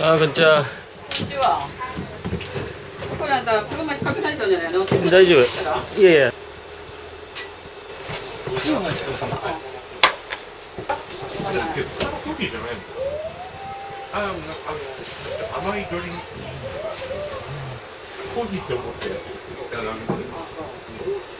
あ、こんにちは。 こんにちは。これあんた車引っ掛けられたんじゃないの？ 大丈夫。いやいや。 今のやつ様。コーヒーじゃないの？甘いドリンク。コーヒーって思ってやってるんですよ。